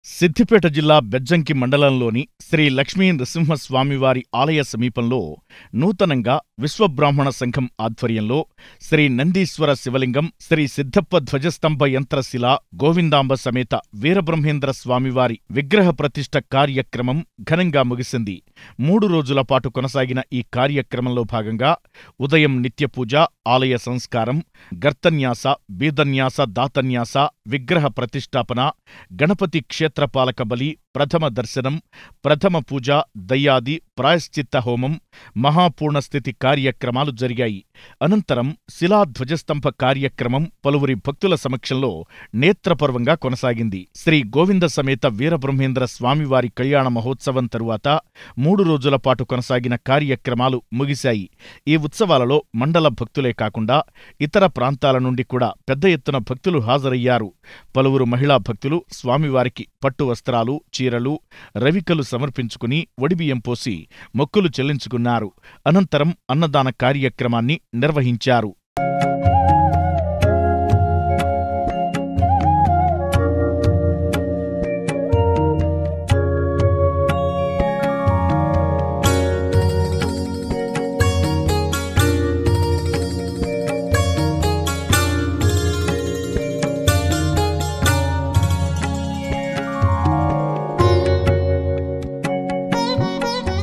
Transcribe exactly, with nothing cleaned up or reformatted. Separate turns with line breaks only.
సిద్దిపేట జిల్లా బెజ్జంకి మండలంలోని శ్రీ లక్ష్మీ నృసింహస్వామివారి ఆలయ సమీపంలో నూతనంగా విశ్వబ్రాహ్మణ సంఘం ఆధ్వర్యంలో శ్రీ నందీశ్వర శివలింగం, శ్రీ సిద్ధప్ప ధ్వజస్తంభ యంత్రశిల, గోవిందాంబ సమేత వీరబ్రహ్మేంద్ర స్వామివారి విగ్రహ ప్రతిష్ఠ కార్యక్రమం ఘనంగా ముగిసింది. మూడు రోజుల పాటు కొనసాగిన ఈ కార్యక్రమంలో భాగంగా ఉదయం నిత్యపూజ, ఆలయ సంస్కారం, గర్తన్యాస, బీదన్యాస, దాతన్యాస, విగ్రహ ప్రతిష్ఠాపన, గణపతి క్షేత్రపాలక బలి, ప్రథమ దర్శనం, ప్రథమ పూజ, దయ్యాది, ప్రాయశ్చిత్త హోమం, మహాపూర్ణస్థితి కార్యక్రమాలు జరిగాయి. అనంతరం శిలాధ్వజస్తంభ కార్యక్రమం పలువురి భక్తుల సమక్షంలో నేత్రపర్వంగా కొనసాగింది. శ్రీ గోవింద సమేత వీరబ్రహ్మేంద్ర స్వామివారి కళ్యాణ మహోత్సవం తరువాత మూడు రోజుల పాటు కొనసాగిన కార్యక్రమాలు ముగిశాయి. ఈ ఉత్సవాలలో మండల భక్తులే కాకుండా ఇతర ప్రాంతాల నుండి కూడా పెద్ద ఎత్తున భక్తులు హాజరయ్యారు. పలువురు మహిళా భక్తులు స్వామివారికి పట్టు వస్త్రాలు, చీరలు, రవికలు సమర్పించుకుని ఒడిబియ్యం పోసి మొక్కులు చెల్లించుకున్నారు. అనంతరం అన్నదాన కార్యక్రమాన్ని నిర్వహించారు.